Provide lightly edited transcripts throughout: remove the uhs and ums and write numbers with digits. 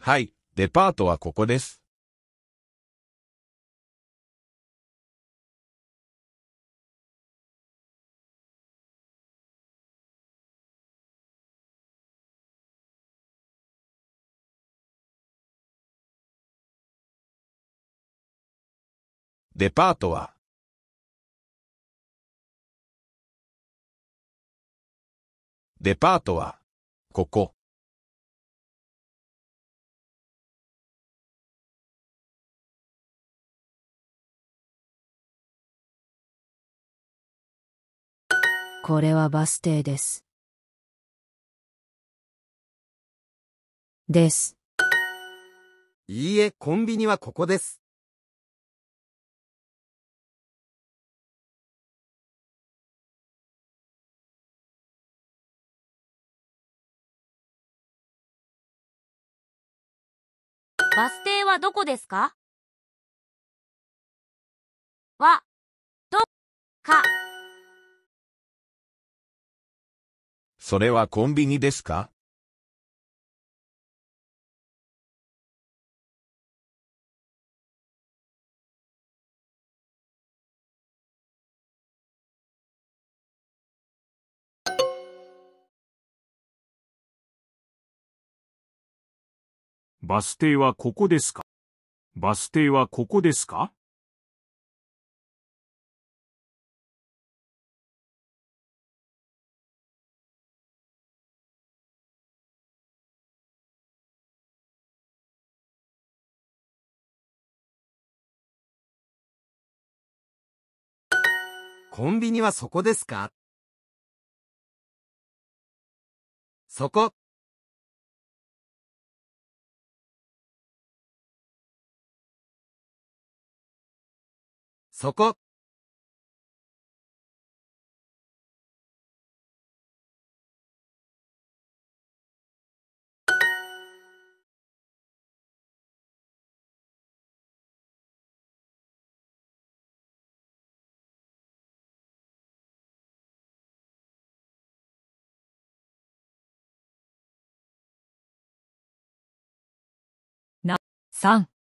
はい、デパートはここです。デパートは、デパートは、ここ。 これはバス停です。です。 いいえ、コンビニはここです。 バス停はどこですか？は、ど、か。 それはコンビニですか？ バス停はここですか？バス停はここですか？ コンビニはそこですか？そこ。そこ。 3。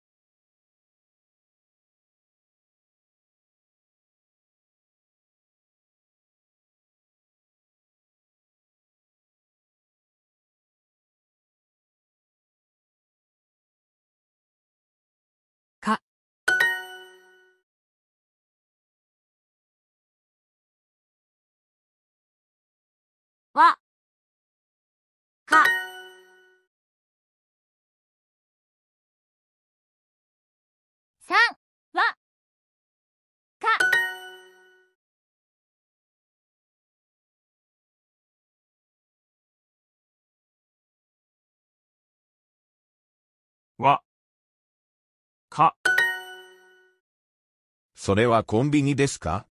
か。 は、か。3、は、か。 は、か。 それはコンビニですか？